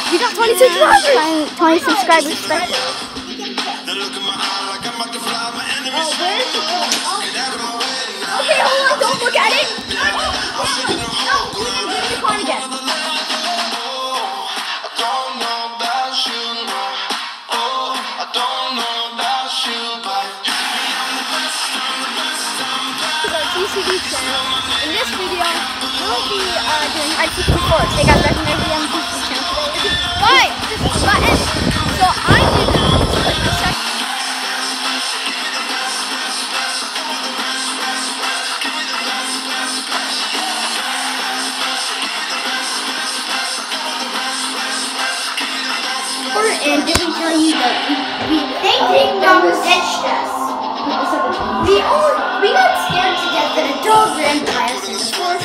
We got 20 subscribers! 20 subscribers special. Okay, hold on, don't look at it! No, you didn't give me the coin again. TCD channel. In this video, we'll be doing ICP4. They got recognized on TCD channel today. Why? This is button. So I did the second. And didn't tell you that they ditched us. We got scared to death that a dog ran by us in the forest.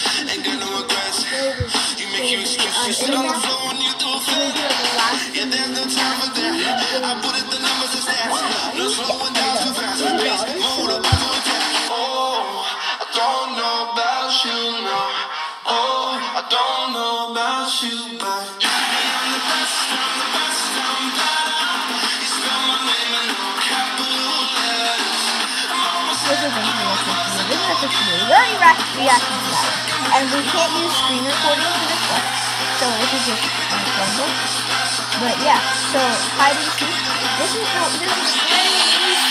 Very rapid reaction to that. And we can't use screen recording for this one. So this is just Chromebook. But yeah, so hide and seek. This is very